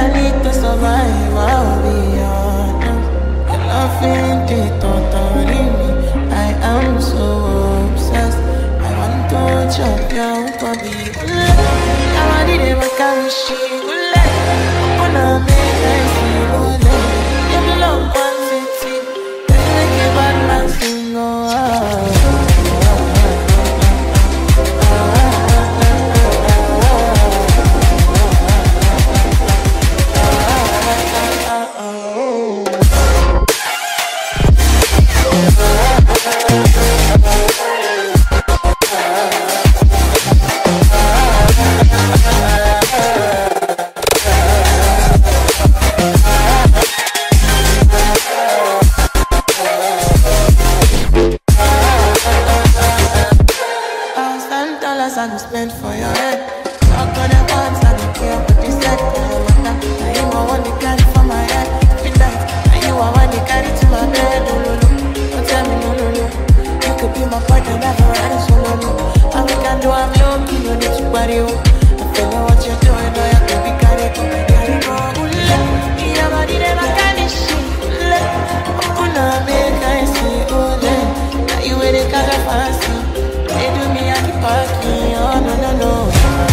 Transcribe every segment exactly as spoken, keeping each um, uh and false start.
I need to survive, I'll be honest. Your love ain't it totally me. I am so obsessed. I want to chop your body. I want it ever carry she. Open up, make I see. You belong quantity. Let's make a bad man sing. Oh, I go spend for your head. Talk on your pants, I don't care what you said. Now you are one to carry for my head. Midnight, now you are one to carry to my bed. No, no, no, don't tell me no, no, no. You could be my partner, never run solo, no. All we can do, I'm low-key, no need to worry, oh. I feel know what you're doing, oh, yeah, baby, carry go, carry go. Your body never carry shit. Open up, make I see, oh, now you with the color fancy. They do me at the parking, oh no no no.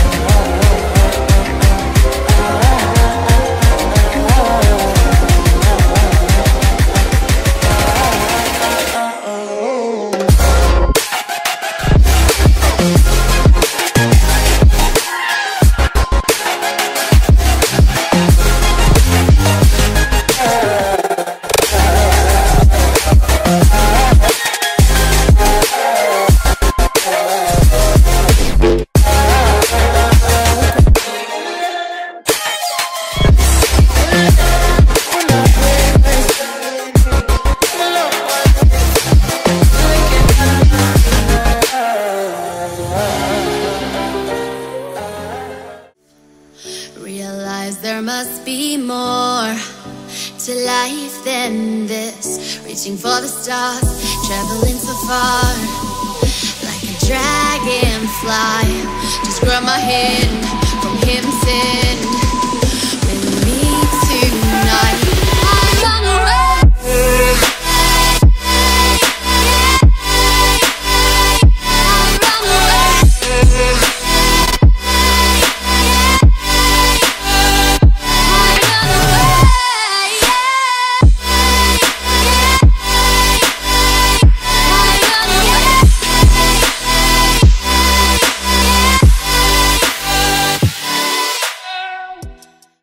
There must be more to life than this. Reaching for the stars, traveling so far, like a dragonfly. Just grab my hand from him, sin.